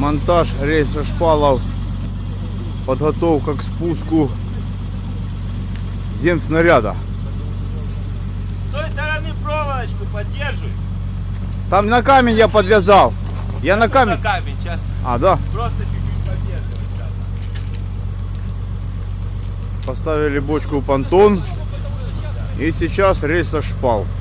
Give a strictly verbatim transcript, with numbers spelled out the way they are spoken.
Монтаж рельса шпалов, подготовка к спуску земснаряда. С той стороны проволочку поддерживай. Там на камень я подвязал. Я на камень. На камень сейчас. А, да? Просто чуть-чуть поддерживать. Поставили бочку понтон. И сейчас рельса шпал.